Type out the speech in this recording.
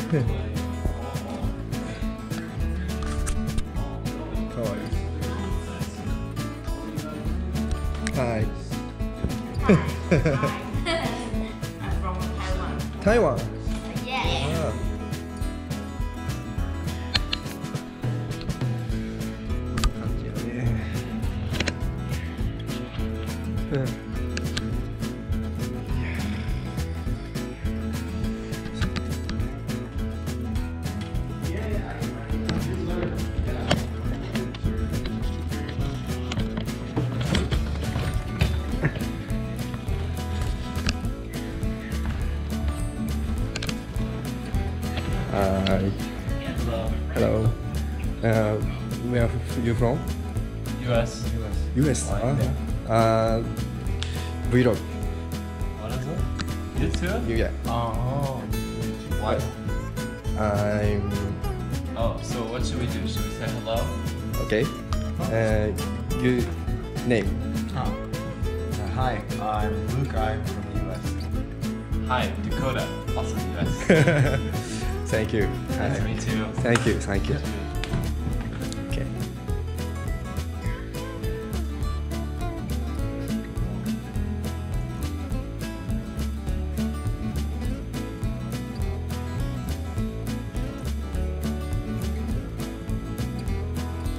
かわいい。はい。 I'm from Taiwan. 台湾。 Yeah. ああ。感じやね。うん。Hi. Hello. Where are you from? US. US. Why? Vlog. What is it? YouTube? Yeah. Oh. Why? I'm Oh, so what should we do? Should we say hello? okay. Good name. Hi, I'm Luke. I'm from the US. Hi, Dakota, also US. Thank you. Nice to meet you. Thank you. Thank you.